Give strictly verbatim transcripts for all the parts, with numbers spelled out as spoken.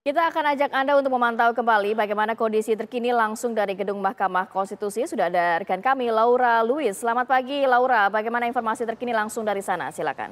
Kita akan ajak Anda untuk memantau kembali bagaimana kondisi terkini langsung dari Gedung Mahkamah Konstitusi. Sudah ada rekan kami, Laura Luis. Selamat pagi, Laura. Bagaimana informasi terkini langsung dari sana? Silakan.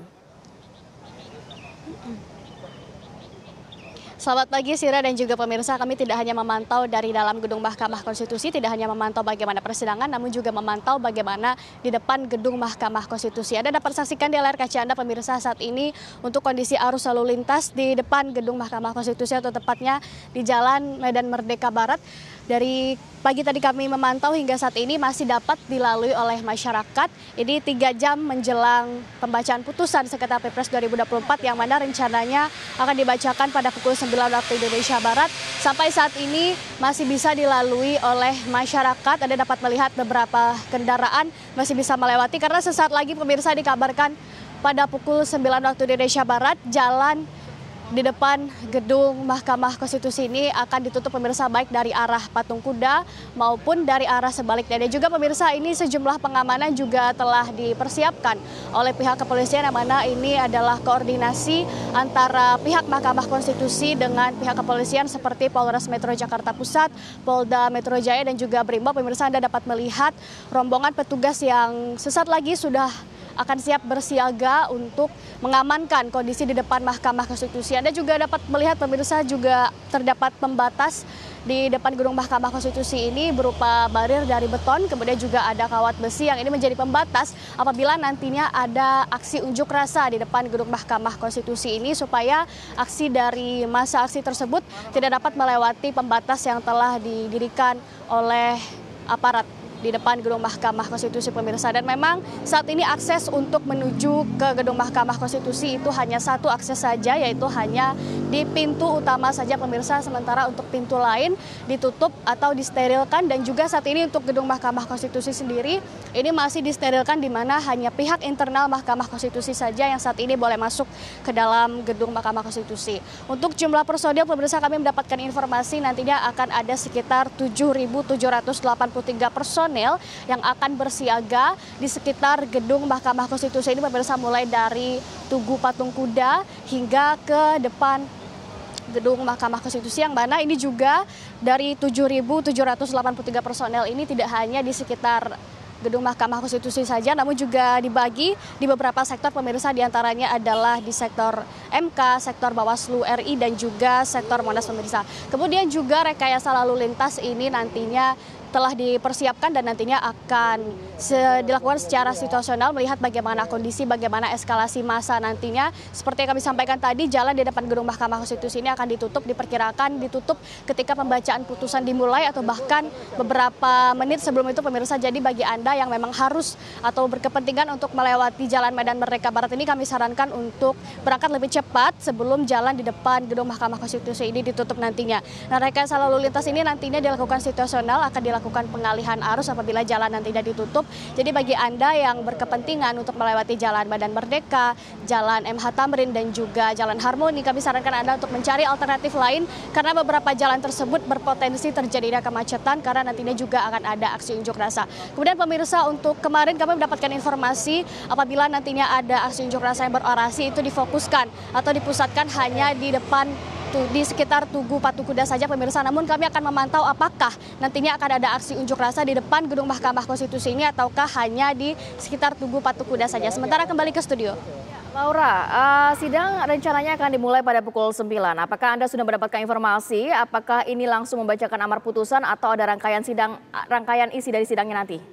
Selamat pagi Sira dan juga pemirsa, kami tidak hanya memantau dari dalam Gedung Mahkamah Konstitusi, tidak hanya memantau bagaimana persidangan, namun juga memantau bagaimana di depan Gedung Mahkamah Konstitusi. Anda dapat saksikan di layar kaca Anda pemirsa saat ini untuk kondisi arus lalu lintas di depan Gedung Mahkamah Konstitusi atau tepatnya di Jalan Medan Merdeka Barat. Dari pagi tadi kami memantau hingga saat ini masih dapat dilalui oleh masyarakat. Ini tiga jam menjelang pembacaan putusan sengketa Pilpres dua ribu dua puluh empat yang mana rencananya akan dibacakan pada pukul sembilan waktu Indonesia Barat. Sampai saat ini masih bisa dilalui oleh masyarakat. Anda dapat melihat beberapa kendaraan masih bisa melewati karena sesaat lagi pemirsa dikabarkan pada pukul sembilan waktu Indonesia Barat jalan di depan Gedung Mahkamah Konstitusi ini akan ditutup pemirsa baik dari arah Patung Kuda maupun dari arah sebaliknya. Dan juga pemirsa ini sejumlah pengamanan juga telah dipersiapkan oleh pihak kepolisian yang mana ini adalah koordinasi antara pihak Mahkamah Konstitusi dengan pihak kepolisian seperti Polres Metro Jakarta Pusat, Polda Metro Jaya dan juga Brimob. Pemirsa Anda dapat melihat rombongan petugas yang sesaat lagi sudah akan siap bersiaga untuk mengamankan kondisi di depan Mahkamah Konstitusi. Anda juga dapat melihat pemirsa juga terdapat pembatas di depan Gedung Mahkamah Konstitusi ini berupa barir dari beton, kemudian juga ada kawat besi yang ini menjadi pembatas apabila nantinya ada aksi unjuk rasa di depan Gedung Mahkamah Konstitusi ini supaya aksi dari masa aksi tersebut tidak dapat melewati pembatas yang telah didirikan oleh aparat di depan Gedung Mahkamah Konstitusi pemirsa. Dan memang saat ini akses untuk menuju ke Gedung Mahkamah Konstitusi itu hanya satu akses saja, yaitu hanya di pintu utama saja pemirsa, sementara untuk pintu lain ditutup atau disterilkan. Dan juga saat ini untuk Gedung Mahkamah Konstitusi sendiri ini masih disterilkan, di mana hanya pihak internal Mahkamah Konstitusi saja yang saat ini boleh masuk ke dalam Gedung Mahkamah Konstitusi. Untuk jumlah personil pemirsa, kami mendapatkan informasi nantinya akan ada sekitar tujuh ribu tujuh ratus delapan puluh tiga personil yang akan bersiaga di sekitar Gedung Mahkamah Konstitusi ini pemirsa, mulai dari Tugu Patung Kuda hingga ke depan Gedung Mahkamah Konstitusi, yang mana ini juga dari tujuh ribu tujuh ratus delapan puluh tiga personel ini tidak hanya di sekitar Gedung Mahkamah Konstitusi saja, namun juga dibagi di beberapa sektor pemirsa, diantaranya adalah di sektor M K, sektor Bawaslu R I dan juga sektor Monas pemirsa. Kemudian juga rekayasa lalu lintas ini nantinya telah dipersiapkan dan nantinya akan dilakukan secara situasional melihat bagaimana kondisi, bagaimana eskalasi massa nantinya. Seperti yang kami sampaikan tadi, jalan di depan Gedung Mahkamah Konstitusi ini akan ditutup, diperkirakan ditutup ketika pembacaan putusan dimulai atau bahkan beberapa menit sebelum itu pemirsa. Jadi bagi Anda yang memang harus atau berkepentingan untuk melewati Jalan Medan Merdeka Barat ini, kami sarankan untuk berangkat lebih cepat sebelum jalan di depan Gedung Mahkamah Konstitusi ini ditutup nantinya. Nah, rekayasa lalu lintas ini nantinya dilakukan situasional, akan dilakukan lakukan pengalihan arus apabila jalan nantinya ditutup. Jadi bagi Anda yang berkepentingan untuk melewati Jalan Medan Merdeka, Jalan M H Tamrin dan juga Jalan Harmoni, kami sarankan Anda untuk mencari alternatif lain karena beberapa jalan tersebut berpotensi terjadinya kemacetan karena nantinya juga akan ada aksi unjuk rasa. Kemudian pemirsa, untuk kemarin kami mendapatkan informasi apabila nantinya ada aksi unjuk rasa yang berorasi itu difokuskan atau dipusatkan hanya di depan di sekitar Tugu Patung Kuda saja pemirsa. Namun kami akan memantau apakah nantinya akan ada aksi unjuk rasa di depan Gedung Mahkamah Konstitusi ini ataukah hanya di sekitar Tugu Patung Kuda saja. Sementara kembali ke studio. Laura, uh, sidang rencananya akan dimulai pada pukul sembilan. Apakah Anda sudah mendapatkan informasi apakah ini langsung membacakan amar putusan atau ada rangkaian sidang, rangkaian isi dari sidangnya nanti?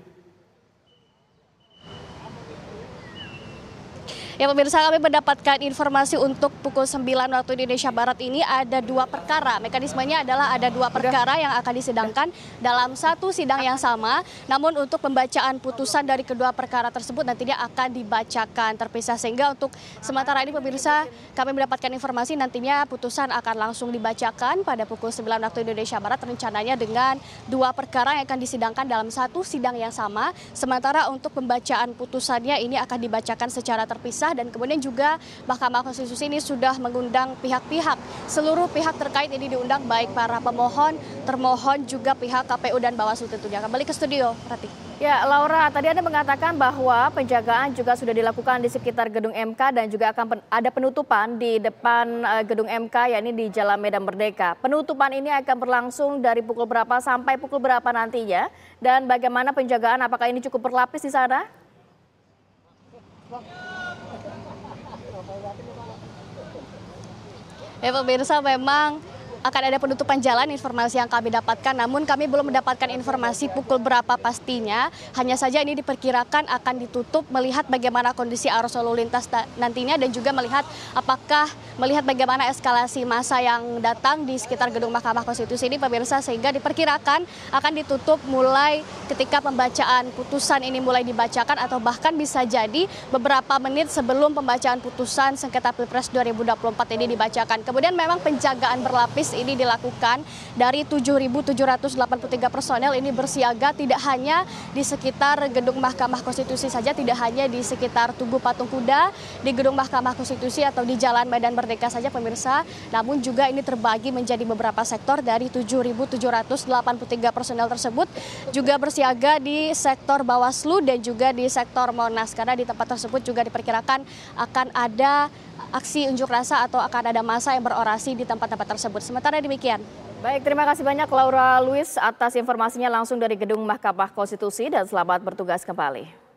Ya pemirsa, kami mendapatkan informasi untuk pukul sembilan waktu Indonesia Barat ini ada dua perkara. Mekanismenya adalah ada dua perkara yang akan disidangkan dalam satu sidang yang sama. Namun untuk pembacaan putusan dari kedua perkara tersebut nantinya akan dibacakan terpisah. Sehingga untuk sementara ini pemirsa, kami mendapatkan informasi nantinya putusan akan langsung dibacakan pada pukul sembilan waktu Indonesia Barat. Rencananya dengan dua perkara yang akan disidangkan dalam satu sidang yang sama. Sementara untuk pembacaan putusannya ini akan dibacakan secara terpisah. Dan kemudian juga Mahkamah Konstitusi ini sudah mengundang pihak-pihak, seluruh pihak terkait ini diundang, baik para pemohon, termohon, juga pihak K P U dan Bawaslu tentunya. Kembali ke studio, Rati. Ya, Laura, tadi Anda mengatakan bahwa penjagaan juga sudah dilakukan di sekitar gedung M K dan juga akan pen- ada penutupan di depan eh, gedung M K, yakni di Jalan Medan Merdeka. Penutupan ini akan berlangsung dari pukul berapa sampai pukul berapa nantinya? Dan bagaimana penjagaan? Apakah ini cukup berlapis di sana? Ya pemirsa, memang akan ada penutupan jalan, informasi yang kami dapatkan, namun kami belum mendapatkan informasi pukul berapa pastinya. Hanya saja ini diperkirakan akan ditutup melihat bagaimana kondisi arus lalu lintas nantinya dan juga melihat apakah melihat bagaimana eskalasi massa yang datang di sekitar gedung Mahkamah Konstitusi ini pemirsa, sehingga diperkirakan akan ditutup mulai ketika pembacaan putusan ini mulai dibacakan atau bahkan bisa jadi beberapa menit sebelum pembacaan putusan sengketa Pilpres dua ribu dua puluh empat ini dibacakan. Kemudian memang penjagaan berlapis ini dilakukan dari tujuh ribu tujuh ratus delapan puluh tiga personel ini bersiaga tidak hanya di sekitar gedung Mahkamah Konstitusi saja, tidak hanya di sekitar Tugu Patung Kuda, di gedung Mahkamah Konstitusi atau di Jalan Medan Merdeka saja pemirsa, namun juga ini terbagi menjadi beberapa sektor. Dari tujuh ribu tujuh ratus delapan puluh tiga personel tersebut juga bersiaga di sektor Bawaslu dan juga di sektor Monas, karena di tempat tersebut juga diperkirakan akan ada aksi unjuk rasa atau akan ada massa yang berorasi di tempat-tempat tersebut. Sementara demikian. Baik, terima kasih banyak Laura Luis atas informasinya langsung dari gedung Mahkamah Konstitusi dan selamat bertugas kembali.